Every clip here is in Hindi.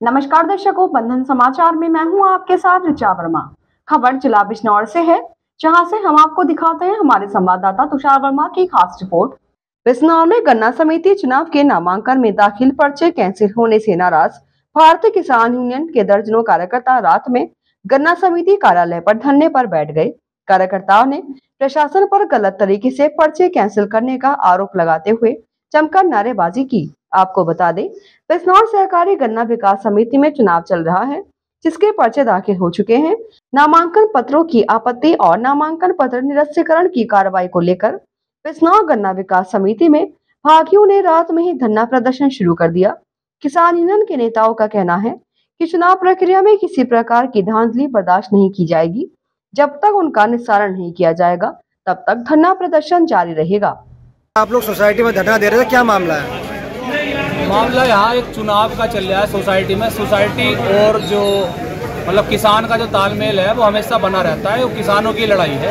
नमस्कार दर्शकों, बंधन समाचार में मैं हूं आपके साथ ऋचा वर्मा। खबर जिला बिजनौर से है, जहां से हम आपको दिखाते हैं हमारे संवाददाता तुषार वर्मा की खास रिपोर्ट। बिजनौर में गन्ना समिति चुनाव के नामांकन में दाखिल पर्चे कैंसिल होने से नाराज भारतीय किसान यूनियन के दर्जनों कार्यकर्ता रात में गन्ना समिति कार्यालय पर धरने पर बैठ गए। कार्यकर्ताओं ने प्रशासन पर गलत तरीके से पर्चे कैंसिल करने का आरोप लगाते हुए जमकर नारेबाजी की। आपको बता दें, बिजनौर सहकारी गन्ना विकास समिति में चुनाव चल रहा है, जिसके पर्चे दाखिल हो चुके हैं। नामांकन पत्रों की आपत्ति और नामांकन पत्र निरस्तीकरण की कार्रवाई को लेकर बिजनौर गन्ना विकास समिति में भागियों ने रात में ही धरना प्रदर्शन शुरू कर दिया। किसान यूनियन के नेताओं का कहना है कि चुनाव प्रक्रिया में किसी प्रकार की धांधली बर्दाश्त नहीं की जाएगी। जब तक उनका निस्तारण नहीं किया जाएगा, तब तक धरना प्रदर्शन जारी रहेगा। आप लोग सोसाइटी में धरना दे रहे थे, क्या मामला है? मामला यहाँ एक चुनाव का चल रहा है सोसाइटी में। सोसाइटी और जो मतलब किसान का जो तालमेल है वो हमेशा बना रहता है, वो किसानों की लड़ाई है।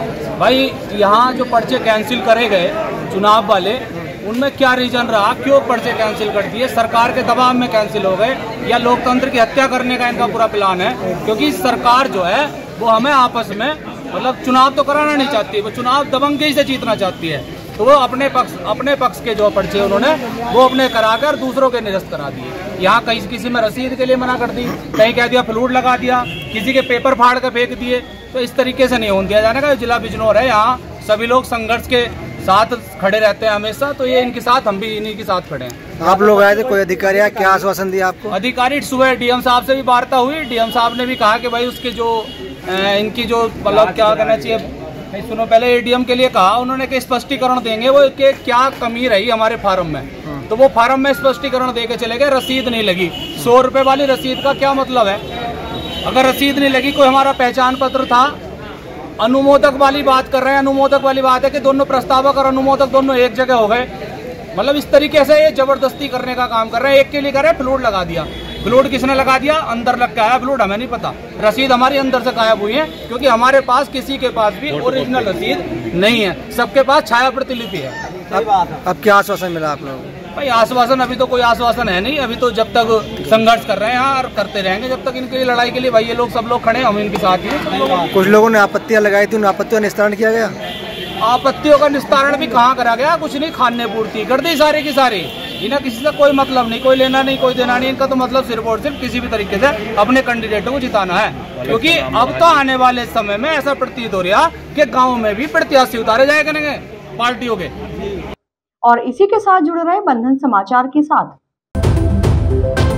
भाई यहाँ जो पर्चे कैंसिल करे गए चुनाव वाले, उनमें क्या रीजन रहा, क्यों पर्चे कैंसिल कर दिए? सरकार के दबाव में कैंसिल हो गए या लोकतंत्र की हत्या करने का इनका पूरा प्लान है? क्योंकि सरकार जो है वो हमें आपस में मतलब चुनाव तो कराना नहीं चाहती, वो चुनाव दबंगई से जीतना चाहती है। तो वो अपने पक्ष के जो पर्चे उन्होंने वो अपने कराकर दूसरों के निरस्त करा दिए। यहाँ कहीं किसी में रसीद के लिए मना कर दी, कहीं कह दिया फ्लूड लगा दिया, किसी के पेपर फाड़ कर फेंक दिए। तो इस तरीके से नहीं होने दिया जाने का। जिला बिजनौर है, यहाँ सभी लोग संघर्ष के साथ खड़े रहते हैं हमेशा, तो ये इनके साथ, हम भी इन्हीं के साथ खड़े हैं। आप लोग आए थे, कोई अधिकारी आया, क्या आश्वासन दिया आपको? अधिकारी सुबह डीएम साहब से भी वार्ता हुई। डीएम साहब ने भी कहा कि भाई उसके जो इनकी जो मतलब क्या करना चाहिए, सुनो पहले एडीएम के लिए कहा उन्होंने कि स्पष्टीकरण देंगे वो कि क्या कमी रही हमारे फार्म में। तो वो फार्म में स्पष्टीकरण दे के चले गए। रसीद नहीं लगी, 100 रुपए वाली रसीद का क्या मतलब है? अगर रसीद नहीं लगी, कोई हमारा पहचान पत्र था। अनुमोदक वाली बात कर रहे हैं। अनुमोदक वाली बात है कि दोनों प्रस्तावक और अनुमोदक दोनों एक जगह हो गए। मतलब इस तरीके से ये जबरदस्ती करने का काम कर रहे हैं। एक के लिए कर रहे हैं, फ्लूड लगा दिया। फ्लूड किसने लगा दिया? अंदर लग के आया फ्लूड, हमें नहीं पता। रसीद हमारी अंदर से गायब हुई है, क्योंकि हमारे पास किसी के पास भी ओरिजिनल रसीद नहीं है, सबके पास छाया प्रतिलिपि है। अब क्या आश्वासन मिला आप लोगों को? भाई आश्वासन अभी तो कोई आश्वासन है नहीं। अभी तो जब तक संघर्ष कर रहे हैं यहाँ और करते रहेंगे जब तक इनकी लड़ाई के लिए भाई ये लोग सब लोग खड़े हैं, हम इनके साथ ही। कुछ लोगों ने आपत्तियां लगाई थी, उन आपत्तियों का निस्तारण किया गया? आपत्तियों का निस्तारण भी कहाँ करा गया? कुछ नहीं, खाने पूर्ति कर दी सारी की सारी। इन्हें किसी से कोई मतलब नहीं, कोई लेना नहीं, कोई देना नहीं। इनका तो मतलब सिर्फ और सिर्फ किसी भी तरीके से अपने कैंडिडेटों को जिताना है। क्योंकि अब तो आने वाले समय में ऐसा प्रतीत हो रहा कि गाँव में भी प्रत्याशी उतारे जाए करेंगे पार्टियों के। और इसी के साथ जुड़े रहे बंधन समाचार के साथ।